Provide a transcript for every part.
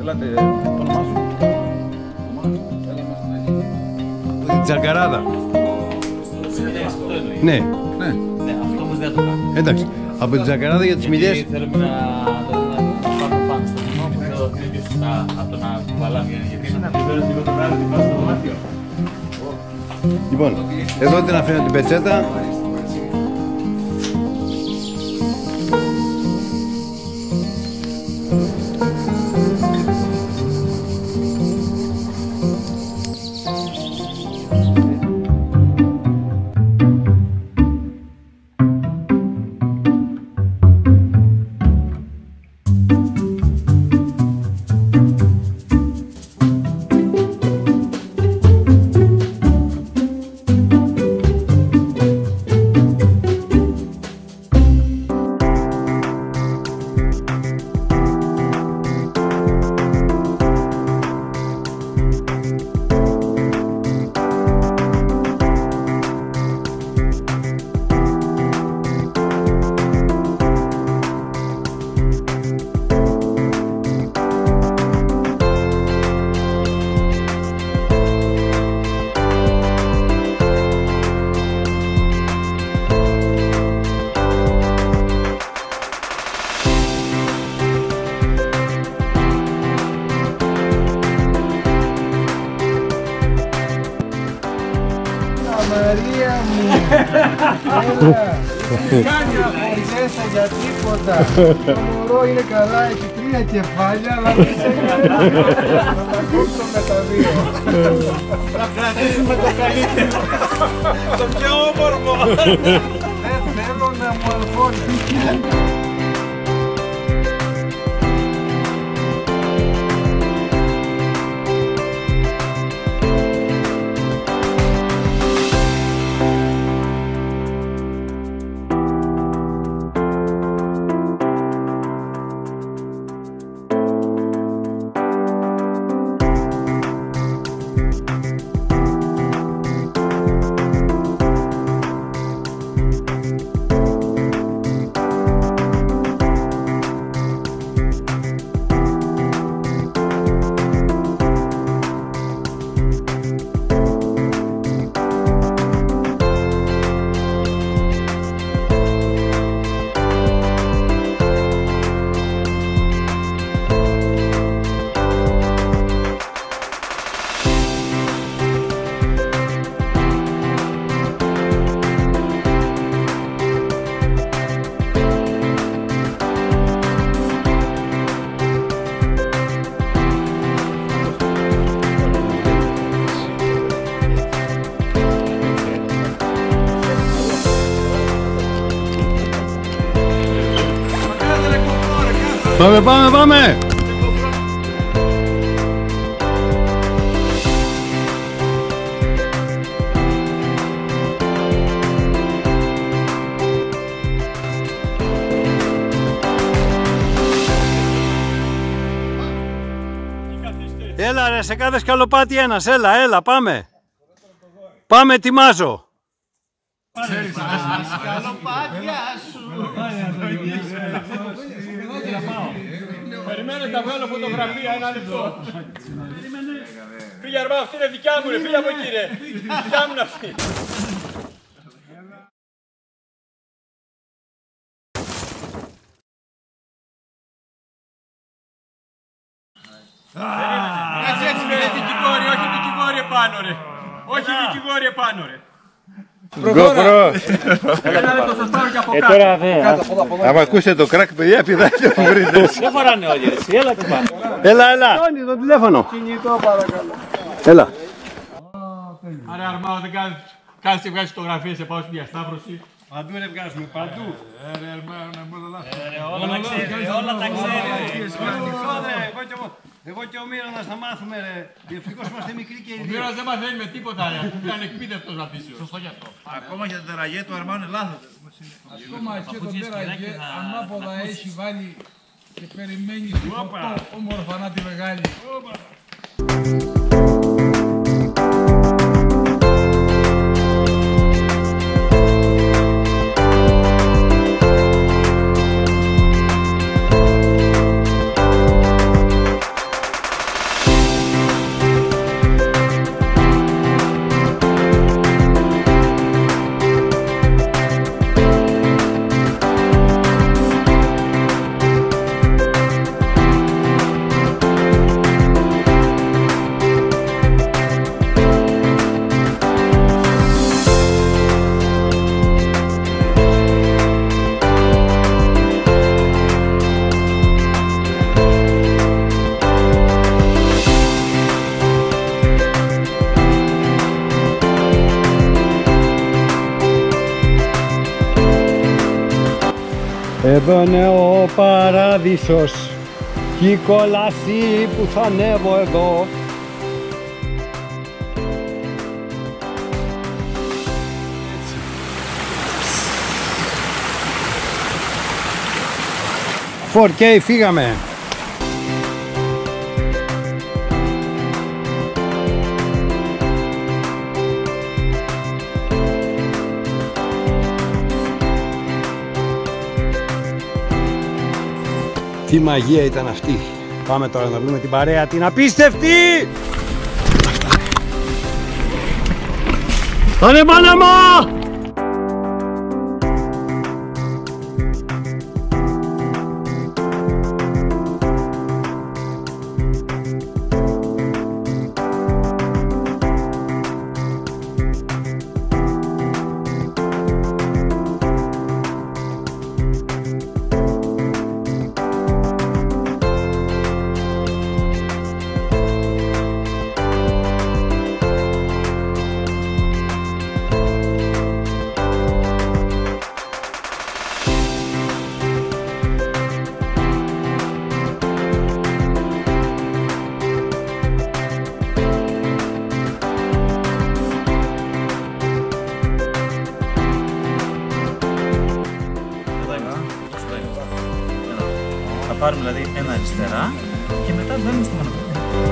Ελάτε, το όνομά σου. Τζαγκαράδα. Ναι. Ναι, αυτό όμως δεν το κάνω. Εντάξει. Από την Τζαγκαράδα για τις Μηδιές. Θέλουμε να πάμε πάνω στο κοινό που θέλω είναι πιο σωστά από το να κουβαλάμε, γιατί είναι να πληρώνεις λίγο το βράδυ την πας στο δωμάτιο. Λοιπόν, εδώ την αφήνω την πετσέτα. Μαρία μου! Κάνει απορρέσα για τίποτα! Το μωρό είναι καλά, έχει 3 κεφάλια, αλλά δεν σε καλά. Θα τα κόψω με τα 2. Θα κρατήσουμε το καλύτερο. Το πιο όμορφο. Δεν θέλω να μου αγχώνει. Πάμε! Έλα ρε, σε κάθε σκαλοπάτι ένας, έλα, πάμε. Πάμε, ετοιμάζω. Σκαλοπάτια σου! Περιμένετε να βγάλω φωτογραφία, ένα λεπτό. Φύγε αρμά, αυτή είναι δικιά μου ρε, φύγε από εκεί ρε. Δικιά μου είναι αυτή. Έτσι ρε, δικηγόροι, όχι δικηγόροι επάνω ρε. Όχι δικηγόροι επάνω ρε. GoPro! Ένα λεπτό σας πάρω και από κάτω. Άμα ακούσετε το κράκ, παιδιά, πηδάτε το βρείτε. Δεν χωράνε όλοι έτσι, έλα το πάνω. Έλα. Τόνι, το τηλέφωνο. Κινητό παρακαλώ. Έλα. Άρα Αρμάω δεν κάνεις και βγάζεις φωτογραφίες σε πάω στη διασταύρωση. Παντού ρε βγάζουμε, παντού. Όλα τα ξέρει. Εγώ και ο Μύρονας θα μάθουμε ρε. Ευτυχώς είμαστε μικροί και οι Ο δύο. Μύρονας δεν μαθαίνει με τίποτα ρε. Ήταν εκπαίδευτος να πείσει. Σωστό γι' αυτό. Ακόμα και το τεραγέ του Αρμάου είναι λάθος. Ακόμα και το τεραγέ ανάποδα έχει βάλει και περιμένει όμορφα να τη μεγάλη. Εδώ είναι ο παράδεισος κι η κόλαση που θα ανέβω εδώ. Έτσι. 4K, φύγαμε. Τι μαγεία ήταν αυτή. Πάμε τώρα να βρούμε την παρέα την απίστευτη. Άντε Παναμά! Θα πάρουμε δηλαδή ένα αριστερά και μετά μπαίνουμε στο μονοπάτι.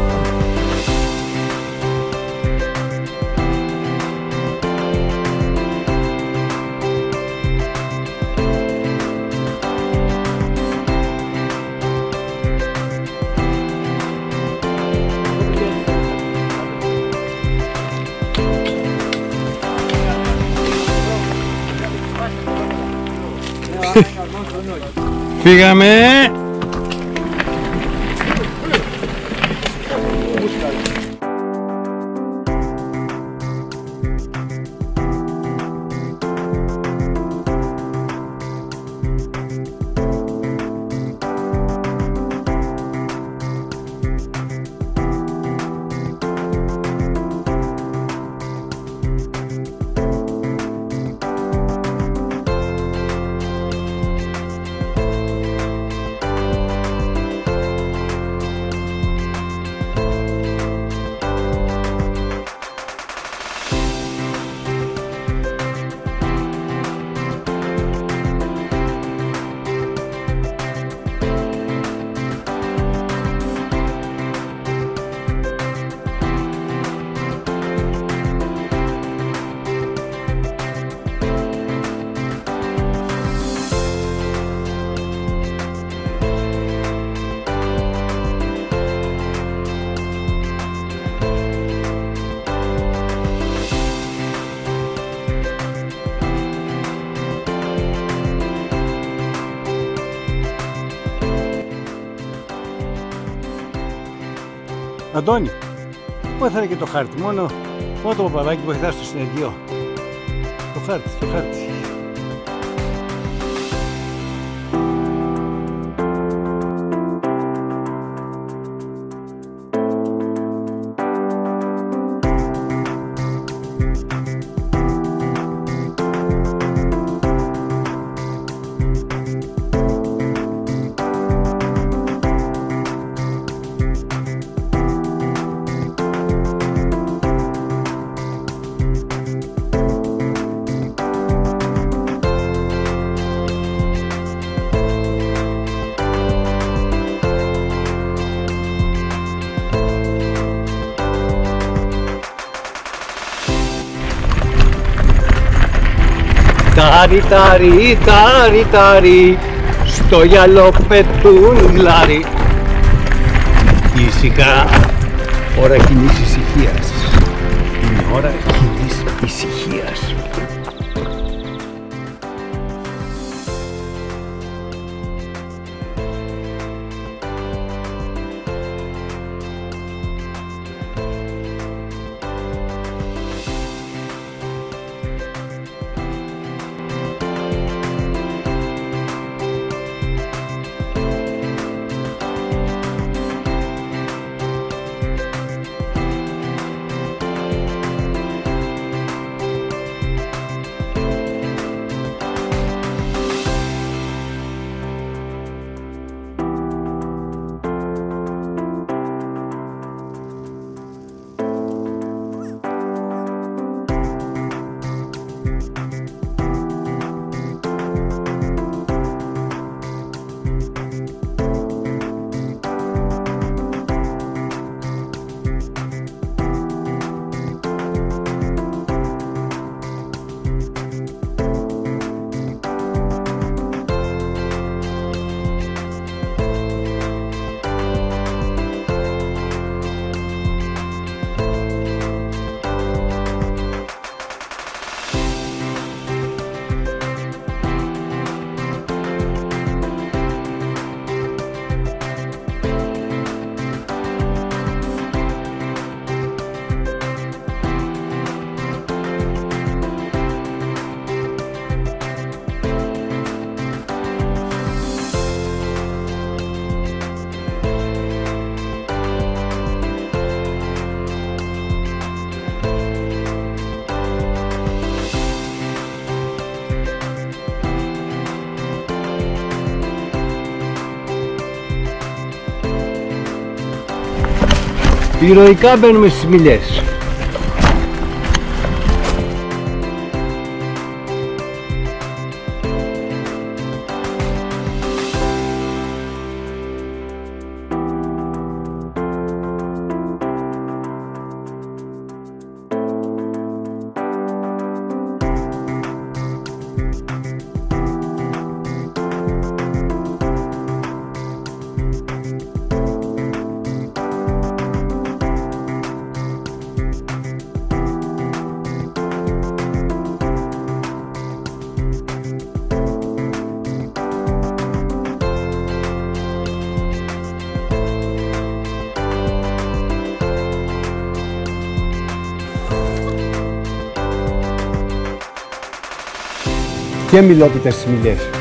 Φύγαμε. Αντώνη, πού έφερε και το χάρτη, μόνο το παπαδάκι βοηθά στο συνεργείο. Το χάρτη. Τάρι, τάρι, τάρι, τάρι, στο γυαλό πετούν γλάρι. Ήσυχα, ώρα κοινής ησυχίας. Είναι ώρα κοινής ησυχίας. Ηρωικά μπαίνουμε στις Μηλιές. Και μιλόπιτες στις Μηλιές.